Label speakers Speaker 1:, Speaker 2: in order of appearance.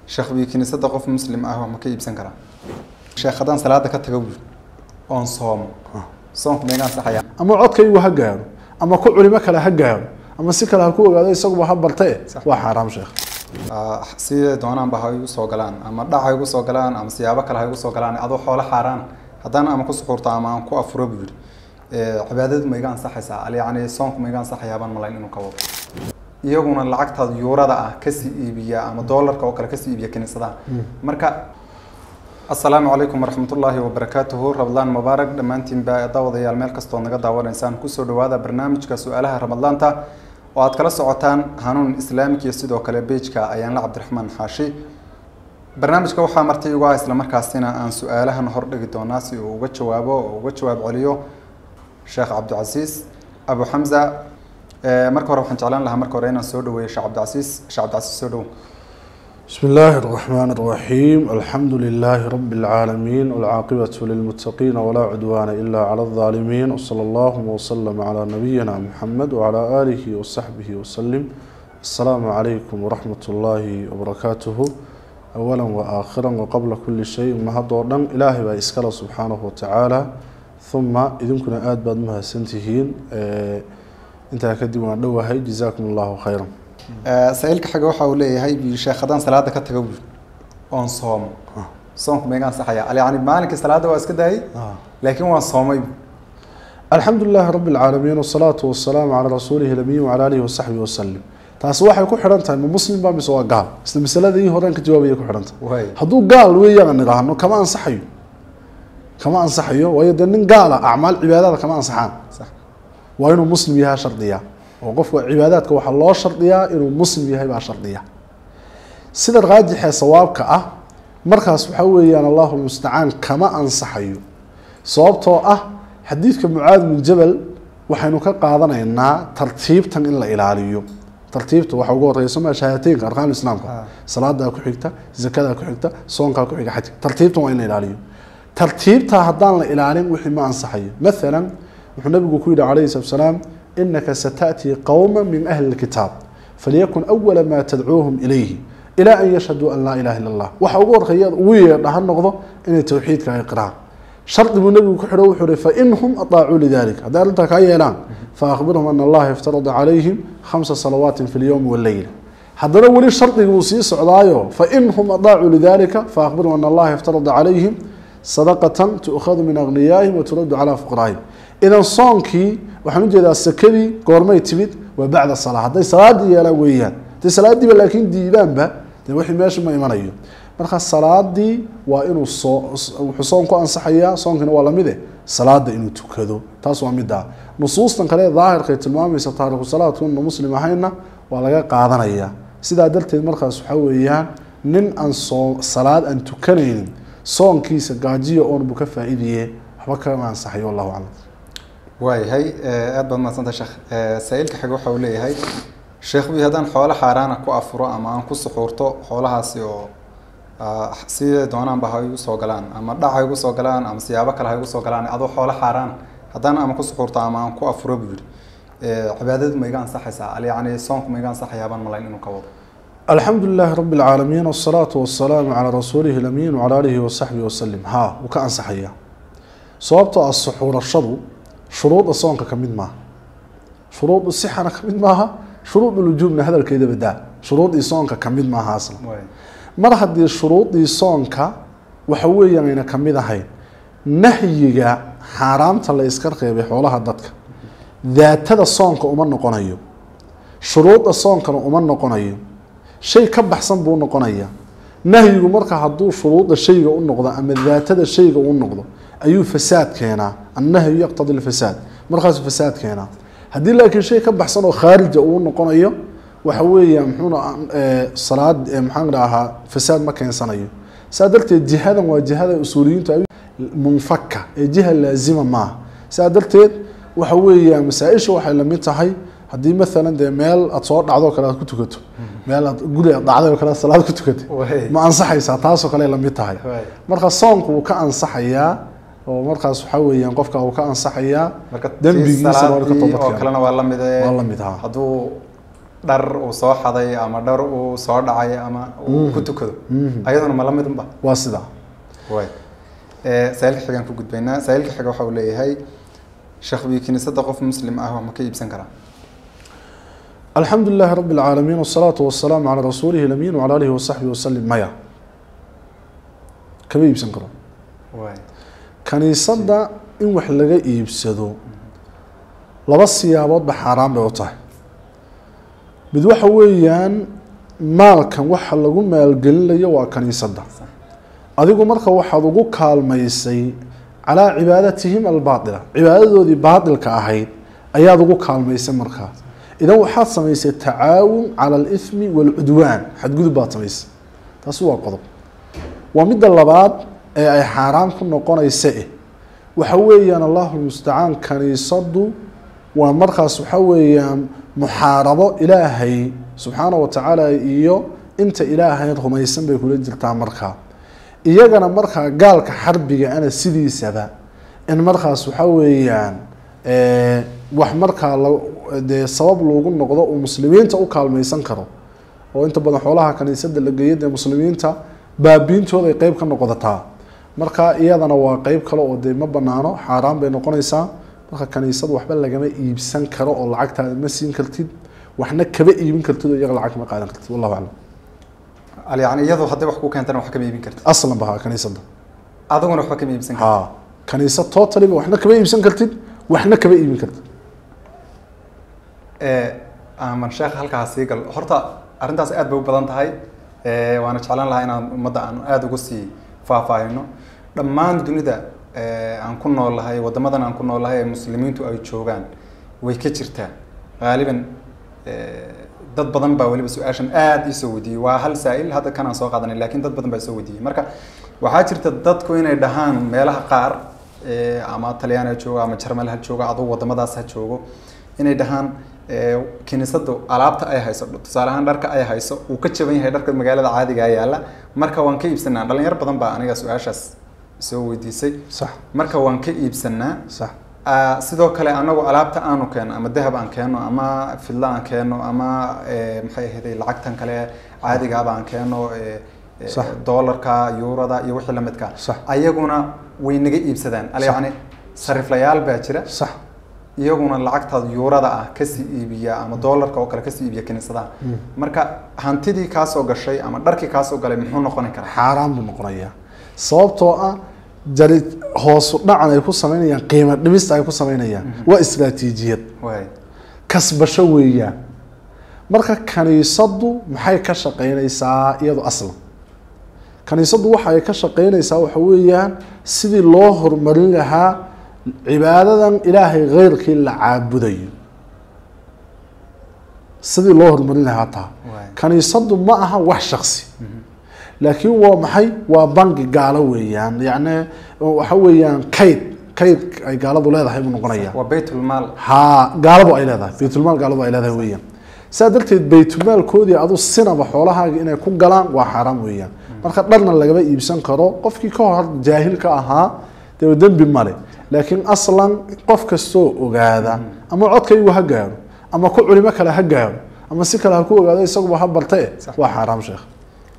Speaker 1: شيخ بيكنيسة قف مسلم ما كيب سنكرا شيخ خدان صلاة كتجوب أون صوم صوم ميجان صحيح
Speaker 2: أما عود كي وهجعان أما كل علماء كلا هجعان أما سكلا هكوا هذا يسوق بحبرتة وحرام شيخ
Speaker 1: سيد دونا بهايو سوقلان أما دا هايو سوقلان أما سيابا كلا هايو سوقلان أدو حول حرام هدان أما كسقورتا أما أنكو أفرو بير عبادة ميجان صحيح سال يعني صوم ميجان صحيح يابان ملاين إنه كواب iyaguna lacagta yuurada ah ka sii iibiya ama dollarka oo kale ka sii iibiya kaniisadaha marka assalaamu alaykum warahmatullaahi wabarakaatuh Ramadaan mubaarak dhamaantiin baa daawadayaal meel kasto naga daawanaysaan ku soo dhawaada barnaamijka su'aalaha Ramadaanta oo aad kala socotaan hanuun islaamkiga sidoo kale page-ka ayaan la Cabdiraxmaan Xaashi barnaamijka waxa martay ugu isla markaasina aan su'aalahan hor dhigi doonaa si uu uga jawaab celiyo Sheekh Cabdicasiis Abu Hamza marka hore waxaan jeclaan lahaa marka hore inaan soo dhaweeyo Sheekh Cabdicasiis soo dhaw
Speaker 2: بسم الله الرحمن الرحيم الحمد لله رب العالمين والعاقبة للمتقين ولا عدوان إلا على الظالمين وصلى الله وسلم على نبينا محمد وعلى آله وصحبه وسلم السلام عليكم ورحمة الله وبركاته أولا وآخرا وقبل كل شيء ما هدورنا إلهي بإسكاله سبحانه وتعالى ثم إذن كنا بعد ما سنتهين انت كدي وانا هاي جزاكم الله خيرا
Speaker 1: سائلك حاجه waxa uu leeyahay bi sheekhadan salaada ka tago on soom meegan saxaya yani maalinka salaada waa iska daay laakiin waa soomay
Speaker 2: الحمد لله رب العالمين والصلاة والسلام على رسوله الأمين وعلى آله وصحبه وسلم taas waxay ku xiran tahay muslim baa mise waa gaal isla misaladii horan ka jawaabay ku xiran tahay haduu gaal weeyaan niraahno kama ansaxayo way nin gaal ah acmaal cibaadada kama ansaxaan sax waa inuu muslim yahay shardiya oo qofka cibaadaadka waxa loo shardiyaa inuu muslim yahay baa shardiya sida raajix ee sawaabka ah markaas waxa weeyaan Allahu musta'an kama ansaxayo sababtoo ah xadiidka Muaad bin Jabal waxaynu ka qaadanaynaa tartiibtan in la ilaaliyo tartiibta waxa ugu horeysa ma shahaadateynka arkaan islaamka salaada ku xigta zakada ku xigta soonka ku xiga xaj tartiibtan waa in la ilaaliyo tartiibta haddaan la ilaalin wixii ma ansaxayo مثلا النبي يقول عليه الصلاة والسلام إنك ستأتي قوما من أهل الكتاب فليكن أول ما تدعوهم إليه إلى أن يشهدوا أن لا إله إلا الله وحقور خيار ويا نحن نقضى إن التوحيد كإقرار شرط من النبي كحرو فإنهم أطاعوا لذلك هذا أنت كأيلان فأخبرهم أن الله افترض عليهم 5 صلوات في اليوم والليل هذا أول شرط يوصيص عضايو فإنهم أطاعوا لذلك فأخبرهم أن الله افترض عليهم صدقة تؤخذ من أغنيائهم وترد على فقرائهم إذا صانكي وحنو جدا السكري قرمي تبيد وبعد الصلاة هذا صلاة دي يلا ويان دي صلاة دي لكن دي بان با دي وحي ماشي ما يمانيو marka salaadi waa inuu xusoonku ansaxaya soonkana waa lamid ah salaada inuu tukado taas waa mid ah nusuustan kale daahirka tilmaamaysa taariikhu salaadku muslim ahayna waa laga qaadanaya sida darteed markaas waxa weeyaan nin aan salaad aan tukanaynin soonkiisa gaajiyo oo uu ka faa'iideeyay waxba ka ansaxayo wallahu a'lam
Speaker 1: waayahay aad baad maasanta sheekh saailka xaga waxa uu leeyahay sheekh bi hadan xoolo xaraana ku afuro ama aan ku suxuurto xoolahaasi oo sida doonaan baa ay u soo galaan ama dhaca ay u soo galaan ama siyaabo kale ay u soo galaan adoo xoolo xaraan hadan ama ku suxuurto ama aan ku afuro buu cibaadad ma iga ansaxaysaa yani soonku ma iga ansaxayaan malayn inuu ka wado
Speaker 2: الحمد لله رب العالمين والصلاة والسلام على رسوله الأمين وعلى آله وصحبه وسلم وكأن صحيح صوابته السحور الشضو شروط الصوم كمين معها شروط الصحة كمين معها شروط الوجوب من هذا الكيد بدأ شروط الصوم كمين معها أصلا مرة دي الشروط الصوم وحويا من كمين هاي نهي حرام تلا يسكر بحولها ضدك ذات هذا الصوم كأمر نقنيه شروط الصوم كانوا أمر نقنيه شيء كبحسن بو نقنيا نهي marka haduu shuruuda shayga u noqdo ama daatada shayga u noqdo ayuu fasaad keena annahu yaqtadi al-fasad markaas fasaad keena hadii laakiin shay ka baxsan oo kharij uu noqonayo waxa weeyaan muxuu salaad maxaan rahaa fasaad ma keensanayo saadarteed jihadan waa jihada usuuliyiintu ay munfakka ee jiha laazima ma saadarteed waxa weeyaan masaa'isha waxa la mid tahay hadii مثلا de meel aad soo dhacdo kala ku tukato meel aad guri dhacdo kala salaad ku tukato ma ansaxaysa taas oo kale la mid tahay marka soonku ka ansaxaya oo markaas waxa weeyaan qofka uu ka ansaxaya dambigiisa oo ka toobad
Speaker 1: kalena waa la mid ah haduu dhar uu soo xaday ama dhar uu soo dhacay ama uu ku tukado ayaduna ma la mid unba
Speaker 2: waa sida
Speaker 1: way saalka xigaan ku gudbaynaa saalka xiga waxa uu leeyahay sheekh bi kiniisada qof muslim ah ma ka iibsan karaa
Speaker 2: الحمد لله رب العالمين والصلاة والسلام على رسوله الأمين وعلى آله وصحبه وسلم مايا كما يبسن كرو كنيسة إن وحلقة يبسدو لبس سيابات بحرام بوطه بدو حويان مال كان وحلقو مال قليل يوا كنيسة أديكو مركا وحلقو كالميسي على عبادتهم الباطلة عبادته دي باطل كأهيد أيادو كالميسي مركا إذا waxaad samaysay tacaawun cala al-ithmi wal-udwan xadgudub baad samaysay taas waa qodob waa midda labaad ee ay xaraam ku noqonaysa waxa weeyaan Allahu musta'an kaniisadu waa markaas waxa weeyaan muhaarabo Ilaahay subhanahu wa ta'ala iyo inta Ilaahay rumaysan bay kula jirtaa markaa iyagana markaa gaalka xarbiga ana sidiisaba in markaas waxa weeyaan wax markaa de sabab loogu noqdo oo muslimiinta u kaalmaysan karo oo inta badan xoolaha kaniisada la geeyay ee muslimiinta baabiintooda ay qayb ka noqodataa marka iyadana waa qayb kale oo de ma banaano xaraam bay noqonaysaa marka kaniisada waxba lagama iibsan karo oo lacagtaada ma siin kartid waxna kaba iibin kartid oo iyaga lacag ma qaadan kartid wallahu a'lam
Speaker 1: yani iyadoo hadday wax ku keentana wax kama iibin kartid
Speaker 2: aslan baha kaniisada
Speaker 1: adaguna waxba kama iibsan kartid
Speaker 2: kaniisad totally waxna kaba iibsan kartid waxna kaba iibin kartid
Speaker 1: aman sheekh halkaas sii gal horta arrintaas aad bay u badan tahay waana jeclaan lahaa inaan ummadda aan aad ugu sii faahfaahino dhammaan dunida aan ku noolahay wadamadan aan ku noolahay ee muslimiintu ay joogaan way ka jirtaa qaaliban dad badan baa waliba su-aashan aad ii soo weydiiyey waa hal saa'il hadda kan aan soo qaadanay laakiin dad badan baa soo weydiiyey marka waxaa jirta dadku inay dhahaan meelaha qaar ama Talyaani ha joogo ama Jarmal ha joogo adoo wadamadaas ha joogo inay dhahaan kiniisadu alaabta ay hayso tusaale ahaan dharka ay hayso uu ka jaban yahay dharka magaalada caadiga ah yaala marka waan ka iibsanaa dhalinyaro badan baa aniga su'aashaas soo weydiisay
Speaker 2: sax
Speaker 1: marka waan ka iibsanaa
Speaker 2: sax
Speaker 1: sidoo kale anagu alaabta aanu keeno ama dahab aan keeno ama fidla aan keeno ama maxay ahayd lacagtan kale caadiga ah aan keeno dollarka euroda iyo wixii la midka ayaguna way naga iibsadaan yani sariflayaal baa jira
Speaker 2: sax
Speaker 1: iyaguna lacagtaada yuurada ah ka sii iibiya ama dollarka oo kale ka sii iibiya kiniisadaha marka hantidii ka soo gashay ama dharkii ka soo galay muxuu noqon karaa
Speaker 2: xaraam buu noqonayaa sababtoo ah jari hoos u dhacan ay ku sameynayaan qiimo dhimista ay ku sameynayaan waa istiraatiijiyad kasbasho weeyaan marka kaniisadu maxay ka shaqeynaysaa iyadoo aslan kaniisadu waxa ay ka shaqeynaysaa waxa weeyaan sidii loo horumarin lahaa cibaadadan ilaahay gheyrkii la caabudayo sidii loo horumarin lahaa taa kaniisadu ma aha wax shakhsi laakiin waa maxay waa bangi gaalo weeyaan yani waxa weeyaan kayd ay gaaladu leedahay buu noqonayaa
Speaker 1: waa baytul maal
Speaker 2: gaaladu ay leedahay baytul maal gaaladu ay leedahay weeyaan saa darteed baytul maalkoodii adu sinaba xoolahaaga inay ku galaan waa xaraam weeyaan marka dharna lagaba iibsan karo qofkii ka hor jaahil ka ahaa dee dambi male laakiin aslan qof kastoo ogaada ama codkaygu ha gaaro ama ku culimo kale ha gaaro ama si kale ha ku ogaado isaguba ha bartee waa xaraam sheekh